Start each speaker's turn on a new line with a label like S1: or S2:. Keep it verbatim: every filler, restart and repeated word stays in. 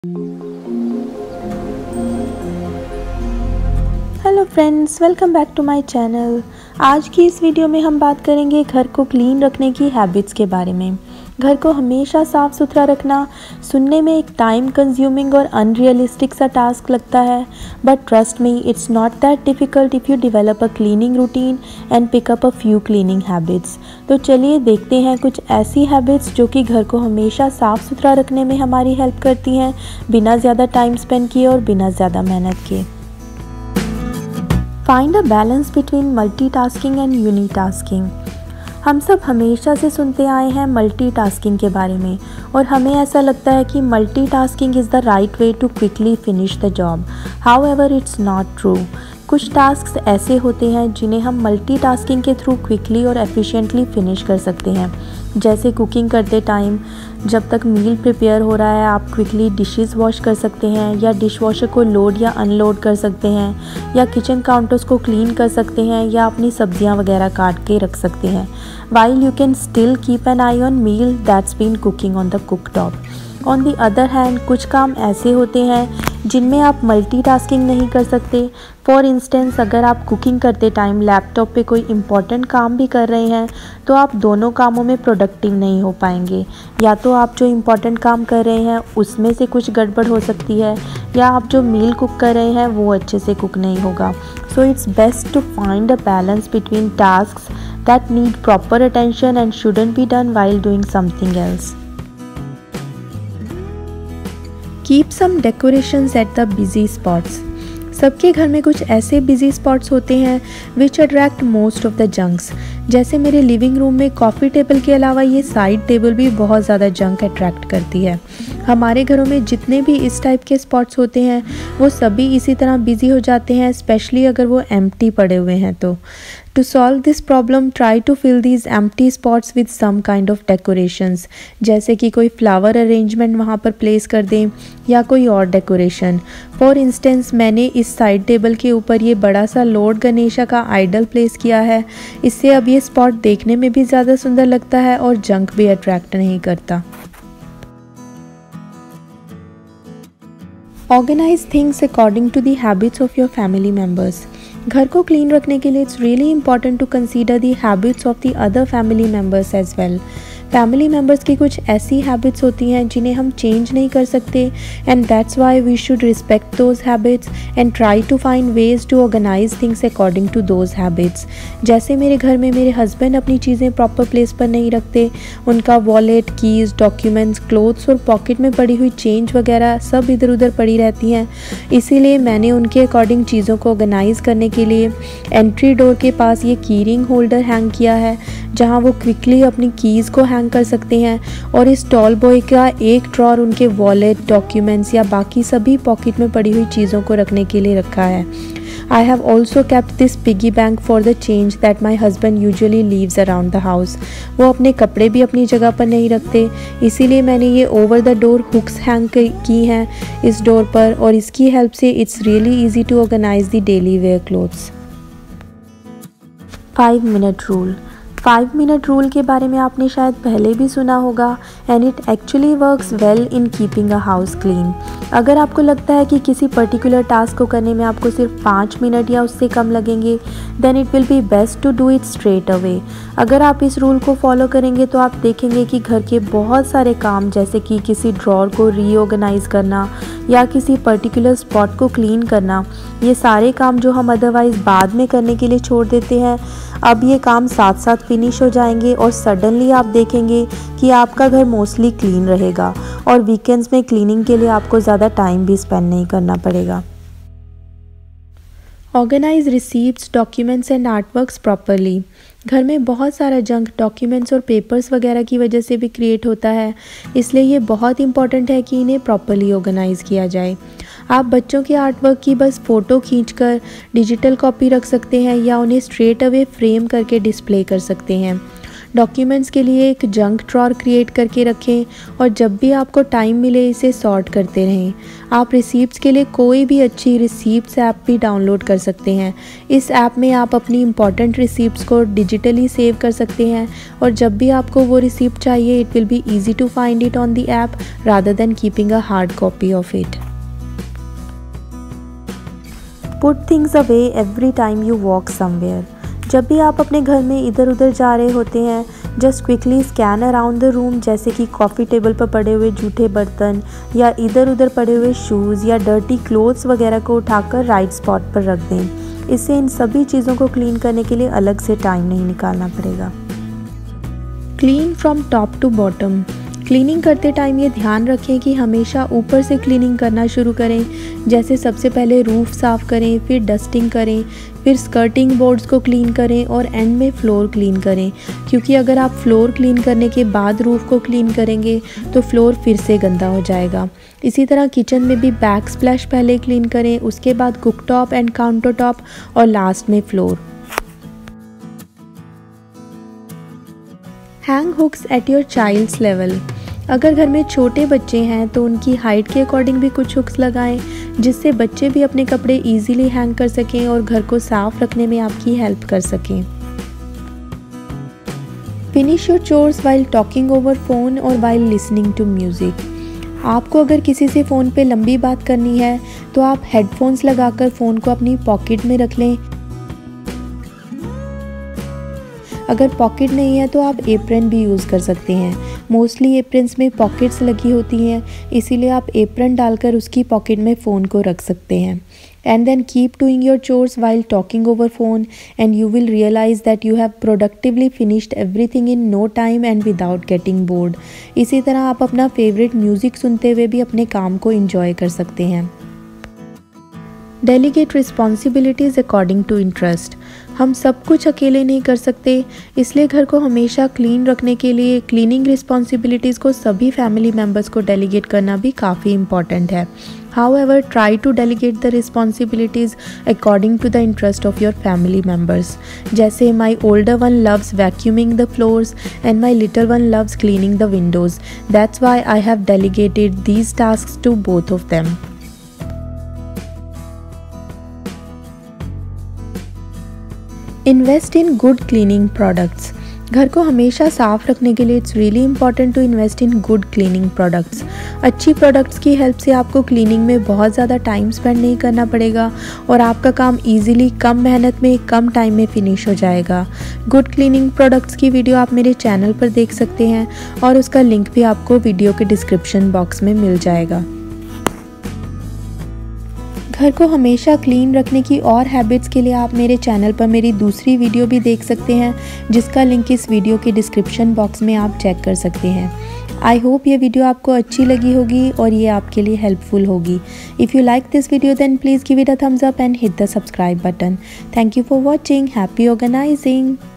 S1: Hello friends, welcome back to my channel. आज की इस वीडियो में हम बात करेंगे घर को क्लीन रखने की हैबिट्स के बारे में। घर को हमेशा साफ़ सुथरा रखना सुनने में एक टाइम कंज्यूमिंग और अनरियलिस्टिक सा टास्क लगता है, but trust me, it's not that difficult if you develop a cleaning routine and pick up a few cleaning habits. तो चलिए देखते हैं कुछ ऐसी हैबिट्स जो कि घर को हमेशा साफ़ सुथरा रखने में हमारी हेल्प करती हैं, बिना ज़्यादा टाइम स्पेंड किए और बिना ज़्यादा मेहनत किए। Find a balance between multitasking and unitasking. हम सब हमेशा से सुनते आए हैं मल्टीटास्किंग के बारे में, और हमें ऐसा लगता है कि multitasking is the right way to quickly finish the job. However it's not true. कुछ टास्क्स ऐसे होते हैं जिन्हें हम मल्टीटास्किंग के थ्रू क्विकली और एफिशिएंटली फिनिश कर सकते हैं, जैसे कुकिंग करते टाइम जब तक मील प्रिपेयर हो रहा है आप क्विकली डिशेस वॉश कर सकते हैं, या डिश वॉशर को लोड या अनलोड कर सकते हैं, या किचन काउंटर्स को क्लीन कर सकते हैं, या अपनी सब्जियां वगैरह काट के रख सकते हैं, while you can still keep an eye on meal that's been cooking on the cooktop. On the other hand कुछ काम ऐसे होते हैं जिनमें आप मल्टीटास्किंग नहीं कर सकते। फॉर इंस्टेंस, अगर आप कुकिंग करते टाइम लैपटॉप पे कोई इम्पॉर्टेंट काम भी कर रहे हैं तो आप दोनों कामों में प्रोडक्टिव नहीं हो पाएंगे। या तो आप जो इम्पॉर्टेंट काम कर रहे हैं उसमें से कुछ गड़बड़ हो सकती है, या आप जो मील कुक कर रहे हैं वो अच्छे से कुक नहीं होगा। So it's best to find a balance between tasks that need proper attention and shouldn't be done while doing something else. Keep some decorations at the busy spots. सबके घर में कुछ ऐसे बिजी स्पॉट्स होते हैं which attract most of the junks. जैसे मेरे living room में कॉफ़ी टेबल के अलावा ये साइड टेबल भी बहुत ज़्यादा जंक अट्रैक्ट करती है। हमारे घरों में जितने भी इस टाइप के स्पॉट्स होते हैं वो सभी इसी तरह बिजी हो जाते हैं, स्पेशली अगर वो एम्प्टी पड़े हुए हैं तो। To solve this problem, try to fill these empty spots with some kind of decorations, जैसे कि कोई फ्लावर अरेंजमेंट वहाँ पर प्लेस कर दें या कोई और डेकोरेशन। फॉर इंस्टेंस, मैंने इस साइड टेबल के ऊपर ये बड़ा सा लॉर्ड गणेशा का आइडल प्लेस किया है। इससे अब ये स्पॉट देखने में भी ज़्यादा सुंदर लगता है और जंक भी अट्रैक्ट नहीं करता। Organize things according to the habits of your family members. घर को क्लीन रखने के लिए it's really important to consider the habits of the other family members as well. Family members की कुछ ऐसी हैबिट्स होती हैं जिन्हें हम चेंज नहीं कर सकते, and that's why we should respect those habits and try to find ways to organise things according to those habits. जैसे मेरे घर में मेरे हस्बैंड अपनी चीज़ें प्रॉपर प्लेस पर नहीं रखते। उनका वॉलेट, कीज़, डॉक्यूमेंट्स, क्लोथ्स और पॉकेट में पड़ी हुई चेंज वगैरह सब इधर उधर पड़ी रहती हैं। इसीलिए मैंने उनके अकॉर्डिंग चीज़ों को ऑर्गेनाइज़ करने के लिए एंट्री डोर के पास ये की रिंग होल्डर हैंग किया है, जहाँ वो क्विकली अपनी कीज़ को हैंग कर सकते हैं, और इस टॉल बॉय का एक ड्रॉर उनके वॉलेट, डॉक्यूमेंट्स या बाकी सभी पॉकेट में पड़ी हुई चीज़ों को रखने के लिए रखा है। I have also kept this piggy bank for the change that my husband usually leaves around the house. वो अपने कपड़े भी अपनी जगह पर नहीं रखते, इसीलिए मैंने ये over the door hooks hang की हैं इस डोर पर, और इसकी हेल्प से it's really easy to organise the daily wear clothes. Five minute rule. Five minute rule के बारे में आपने शायद पहले भी सुना होगा, and it actually works well in keeping a house clean. अगर आपको लगता है कि किसी पर्टिकुलर टास्क को करने में आपको सिर्फ पाँच मिनट या उससे कम लगेंगे, then it will be best to do it straight away. अगर आप इस रूल को फॉलो करेंगे तो आप देखेंगे कि घर के बहुत सारे काम, जैसे कि किसी ड्रॉर को रीऑर्गेनाइज करना या किसी पर्टिकुलर स्पॉट को क्लीन करना, ये सारे काम जो हम अदरवाइज़ बाद में करने के लिए छोड़ देते हैं, अब ये काम साथ साथ फिनिश हो जाएंगे, और सडनली आप देखेंगे कि आपका घर मोस्टली क्लीन रहेगा, और वीकेंड्स में क्लीनिंग के लिए आपको ज़्यादा टाइम भी स्पेंड नहीं करना पड़ेगा। Organise receipts, documents and artworks properly. घर में बहुत सारा जंक डॉक्यूमेंट्स और पेपर्स वगैरह की वजह से भी क्रिएट होता है, इसलिए ये बहुत इंपॉर्टेंट है कि इन्हें प्रॉपरली ऑर्गेनाइज़ किया जाए। आप बच्चों के आर्टवर्क की बस फ़ोटो खींचकर डिजिटल कॉपी रख सकते हैं, या उन्हें स्ट्रेट अवे फ्रेम करके डिस्प्ले कर सकते हैं। डॉक्यूमेंट्स के लिए एक जंक ड्रॉर क्रिएट करके रखें और जब भी आपको टाइम मिले इसे सॉर्ट करते रहें। आप रिसीप्ट्स के लिए कोई भी अच्छी रिसीप्ट्स ऐप भी डाउनलोड कर सकते हैं। इस ऐप में आप अपनी इंपॉर्टेंट रिसीप्ट्स को डिजिटली सेव कर सकते हैं और जब भी आपको वो रिसीप्ट चाहिए it will be easy to find it on the app rather than keeping a hard copy of it. Put things away every time you walk somewhere. जब भी आप अपने घर में इधर उधर जा रहे होते हैं just quickly scan around the room, जैसे कि कॉफ़ी टेबल पर पड़े हुए जूठे बर्तन या इधर उधर पड़े हुए शूज़ या डर्टी क्लोथ्स वगैरह को उठाकर राइट स्पॉट पर रख दें। इससे इन सभी चीज़ों को क्लीन करने के लिए अलग से टाइम नहीं निकालना पड़ेगा। Clean from top to bottom. Cleaning करते टाइम ये ध्यान रखें कि हमेशा ऊपर से क्लीनिंग करना शुरू करें। जैसे सबसे पहले रूफ़ साफ़ करें, फिर डस्टिंग करें, फिर स्कर्टिंग बोर्ड्स को क्लीन करें और एंड में फ्लोर क्लीन करें, क्योंकि अगर आप फ्लोर क्लीन करने के बाद रूफ़ को क्लीन करेंगे तो फ्लोर फिर से गंदा हो जाएगा। इसी तरह किचन में भी बैक स्प्लैश पहले क्लीन करें, उसके बाद cooktop and countertop और लास्ट में floor. Hang hooks at your child's level. अगर घर में छोटे बच्चे हैं तो उनकी हाइट के अकॉर्डिंग भी कुछ हुक्स लगाएं, जिससे बच्चे भी अपने कपड़े इजीली हैंग कर सकें और घर को साफ रखने में आपकी हेल्प कर सकें। Finish your chores while talking over phone और वाइल लिसनिंग टू म्यूज़िक। आपको अगर किसी से फ़ोन पे लंबी बात करनी है तो आप हेडफोन्स लगाकर फ़ोन को अपनी पॉकेट में रख लें। अगर पॉकेट नहीं है तो आप एप्रन भी यूज़ कर सकते हैं। मोस्टली एप्रन्स में पॉकेट्स लगी होती हैं, इसीलिए आप एप्रन डालकर उसकी पॉकेट में फ़ोन को रख सकते हैं। And then keep doing your chores while talking over phone and you will realise that you have productively finished everything in no time and without getting bored. इसी तरह आप अपना फेवरेट म्यूज़िक सुनते हुए भी अपने काम को इंजॉय कर सकते हैं। Delegate responsibilities according to interest. हम सब कुछ अकेले नहीं कर सकते, इसलिए घर को हमेशा क्लीन रखने के लिए क्लीनिंग रिस्पॉन्सिबिलिटीज़ को सभी फैमिली मेम्बर्स को डेलीगेट करना भी काफ़ी इम्पॉर्टेंट है। However, try to delegate the responsibilities according to the interest of your family members. जैसे my older one loves vacuuming the floors and my little one loves cleaning the windows. That's why I have delegated these tasks to both of them. Invest in good cleaning products. घर को हमेशा साफ़ रखने के लिए it's really important to invest in good cleaning products. अच्छी products की help से आपको क्लीनिंग में बहुत ज़्यादा टाइम स्पेंड नहीं करना पड़ेगा और आपका काम इजीली कम मेहनत में कम टाइम में फिनिश हो जाएगा। गुड क्लीनिंग प्रोडक्ट्स की वीडियो आप मेरे चैनल पर देख सकते हैं और उसका लिंक भी आपको वीडियो के डिस्क्रिप्शन बॉक्स में मिल जाएगा। घर को हमेशा क्लीन रखने की और हैबिट्स के लिए आप मेरे चैनल पर मेरी दूसरी वीडियो भी देख सकते हैं, जिसका लिंक इस वीडियो के डिस्क्रिप्शन बॉक्स में आप चेक कर सकते हैं। आई होप ये वीडियो आपको अच्छी लगी होगी और ये आपके लिए हेल्पफुल होगी। If you like this video then please give it a thumbs up and hit the subscribe button. Thank you for watching. Happy organising.